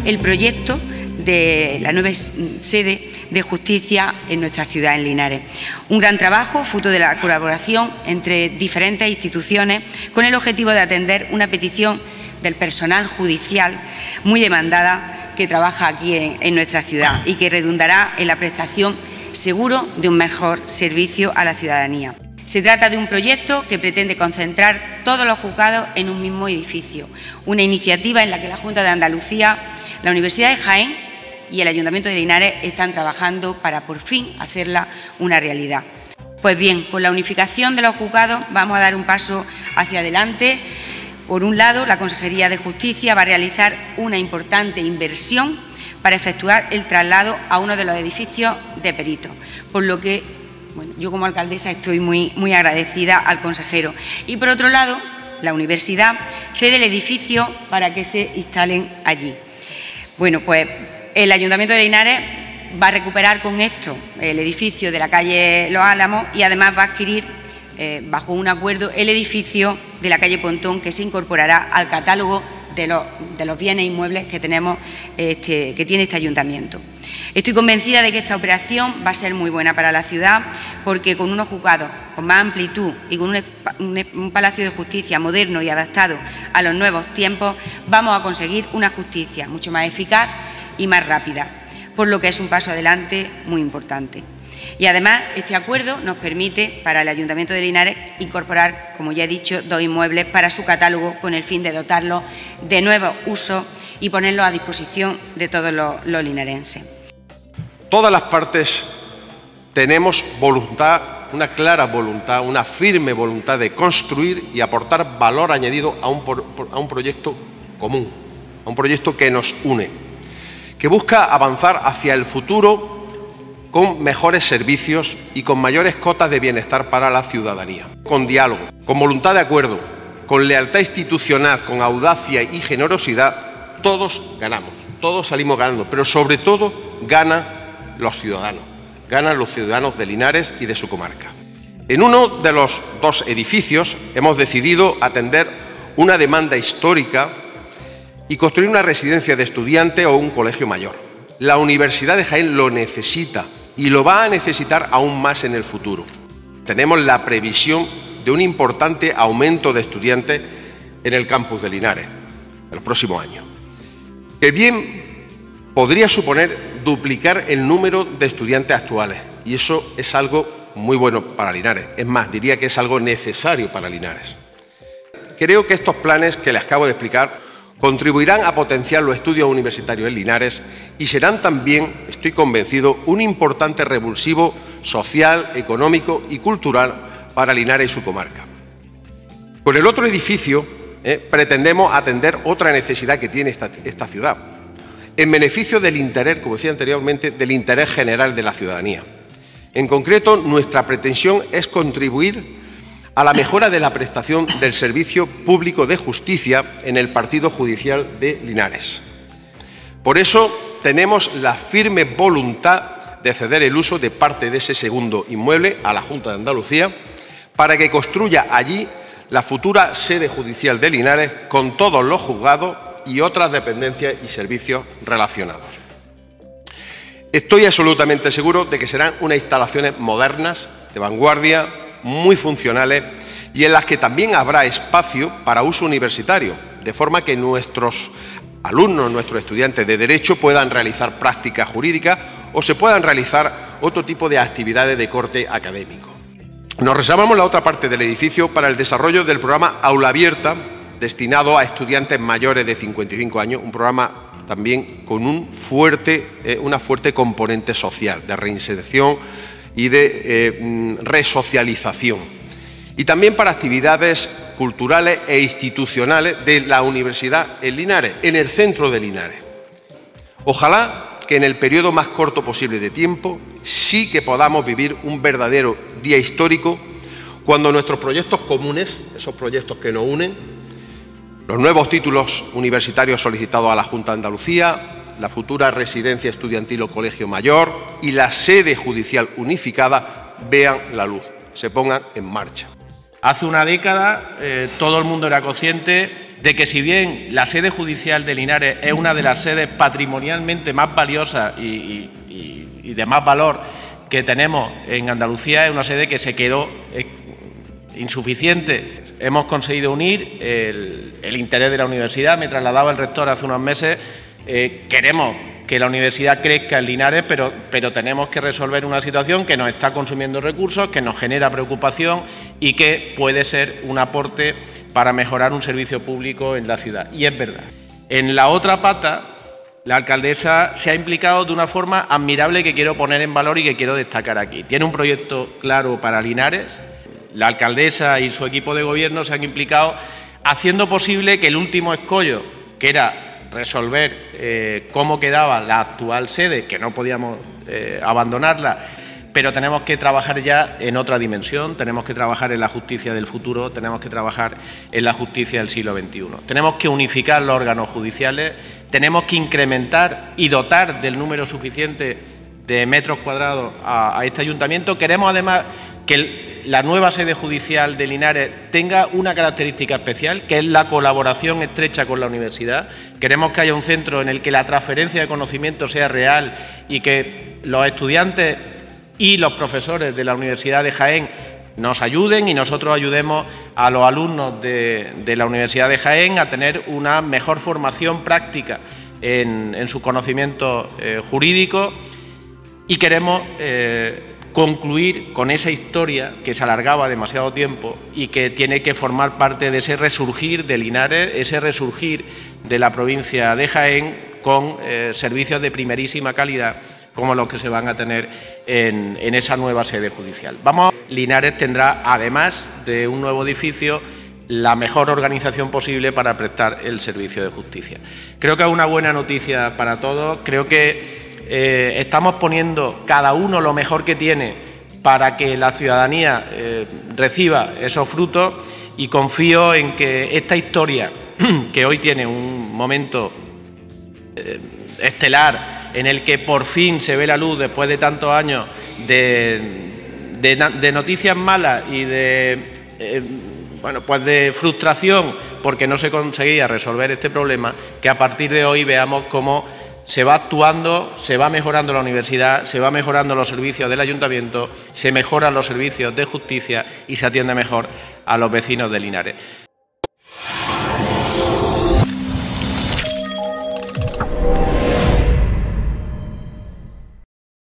el proyecto de la nueva sede de justicia en nuestra ciudad, en Linares. Un gran trabajo, fruto de la colaboración entre diferentes instituciones, con el objetivo de atender una petición del personal judicial muy demandada que trabaja aquí en nuestra ciudad y que redundará en la prestación seguro de un mejor servicio a la ciudadanía. Se trata de un proyecto que pretende concentrar todos los juzgados en un mismo edificio, una iniciativa en la que la Junta de Andalucía, la Universidad de Jaén y el Ayuntamiento de Linares están trabajando para por fin hacerla una realidad. Pues bien, con la unificación de los juzgados vamos a dar un paso hacia adelante. Por un lado, la Consejería de Justicia va a realizar una importante inversión para efectuar el traslado a uno de los edificios de peritos, por lo que yo como alcaldesa estoy muy agradecida al consejero. Y por otro lado, la universidad cede el edificio para que se instalen allí. Bueno, pues el Ayuntamiento de Linares va a recuperar con esto el edificio de la calle Los Álamos y además va a adquirir, bajo un acuerdo, el edificio de la calle Pontón, que se incorporará al catálogo de los bienes inmuebles que tenemos, que tiene este ayuntamiento. Estoy convencida de que esta operación va a ser muy buena para la ciudad, porque con unos juzgados con más amplitud y con un palacio de justicia moderno y adaptado a los nuevos tiempos, vamos a conseguir una justicia mucho más eficaz y más rápida, por lo que es un paso adelante muy importante. Y además, este acuerdo nos permite para el Ayuntamiento de Linares incorporar, como ya he dicho, 2 inmuebles para su catálogo con el fin de dotarlos de nuevos usos y ponerlos a disposición de todos los linarenses. Todas las partes tenemos voluntad, una clara voluntad, una firme voluntad de construir y aportar valor añadido a un proyecto común, a un proyecto que nos une, que busca avanzar hacia el futuro con mejores servicios y con mayores cotas de bienestar para la ciudadanía. Con diálogo, con voluntad de acuerdo, con lealtad institucional, con audacia y generosidad, todos ganamos, todos salimos ganando, pero sobre todo ganan los ciudadanos de Linares y de su comarca. En uno de los 2 edificios hemos decidido atender una demanda histórica y construir una residencia de estudiantes o un colegio mayor. La Universidad de Jaén lo necesita y lo va a necesitar aún más en el futuro. Tenemos la previsión de un importante aumento de estudiantes en el campus de Linares en los próximos años, que bien podría suponer duplicar el número de estudiantes actuales, y eso es algo muy bueno para Linares. Es más, diría que es algo necesario para Linares. Creo que estos planes que les acabo de explicar contribuirán a potenciar los estudios universitarios en Linares y serán también, estoy convencido, un importante revulsivo social, económico y cultural para Linares y su comarca. Con el otro edificio pretendemos atender otra necesidad que tiene esta ciudad, en beneficio del interés, como decía anteriormente, del interés general de la ciudadanía. En concreto, nuestra pretensión es contribuir a la mejora de la prestación del servicio público de justicia en el partido judicial de Linares. Por eso tenemos la firme voluntad de ceder el uso de parte de ese segundo inmueble a la Junta de Andalucía para que construya allí la futura sede judicial de Linares con todos los juzgados y otras dependencias y servicios relacionados. Estoy absolutamente seguro de que serán unas instalaciones modernas, de vanguardia, muy funcionales y en las que también habrá espacio para uso universitario, de forma que nuestros alumnos, nuestros estudiantes de Derecho puedan realizar prácticas jurídicas o se puedan realizar otro tipo de actividades de corte académico. Nos reservamos la otra parte del edificio para el desarrollo del programa Aula Abierta, destinado a estudiantes mayores de 55 años, un programa también con una fuerte componente social, de reinserción y de resocialización. Y también para actividades culturales e institucionales de la Universidad en Linares, en el centro de Linares. Ojalá que en el periodo más corto posible de tiempo sí que podamos vivir un verdadero día histórico cuando nuestros proyectos comunes, esos proyectos que nos unen, los nuevos títulos universitarios solicitados a la Junta de Andalucía, la futura residencia estudiantil o colegio mayor y la sede judicial unificada vean la luz, se pongan en marcha. Hace una década todo el mundo era consciente de que si bien la sede judicial de Linares es una de las sedes patrimonialmente más valiosas y de más valor que tenemos en Andalucía, es una sede que se quedó insuficiente. Hemos conseguido unir el interés de la universidad. Me trasladaba el rector hace unos meses. Queremos que la universidad crezca en Linares, pero tenemos que resolver una situación que nos está consumiendo recursos, que nos genera preocupación y que puede ser un aporte para mejorar un servicio público en la ciudad. Y es verdad. En la otra pata, la alcaldesa se ha implicado de una forma admirable que quiero poner en valor y que quiero destacar aquí. Tiene un proyecto claro para Linares. La alcaldesa y su equipo de gobierno se han implicado haciendo posible que el último escollo, que era resolver cómo quedaba la actual sede, que no podíamos abandonarla, pero tenemos que trabajar ya en otra dimensión, tenemos que trabajar en la justicia del futuro, tenemos que trabajar en la justicia del siglo XXI. Tenemos que unificar los órganos judiciales, tenemos que incrementar y dotar del número suficiente de metros cuadrados a este ayuntamiento. Queremos además que la nueva sede judicial de Linares tenga una característica especial, que es la colaboración estrecha con la universidad. Queremos que haya un centro en el que la transferencia de conocimiento sea real y que los estudiantes y los profesores de la Universidad de Jaén nos ayuden y nosotros ayudemos a los alumnos de la Universidad de Jaén a tener una mejor formación práctica en sus conocimientos jurídicos. Y queremos concluir con esa historia que se alargaba demasiado tiempo y que tiene que formar parte de ese resurgir de Linares, ese resurgir de la provincia de Jaén con servicios de primerísima calidad como los que se van a tener en esa nueva sede judicial. Linares tendrá, además de un nuevo edificio, la mejor organización posible para prestar el servicio de justicia. Creo que es una buena noticia para todos. Creo que estamos poniendo cada uno lo mejor que tiene para que la ciudadanía reciba esos frutos, y confío en que esta historia, que hoy tiene un momento estelar en el que por fin se ve la luz después de tantos años de noticias malas y de frustración porque no se conseguía resolver este problema, que a partir de hoy veamos cómo se va actuando, se va mejorando la universidad, se va mejorando los servicios del ayuntamiento, se mejoran los servicios de justicia y se atiende mejor a los vecinos de Linares.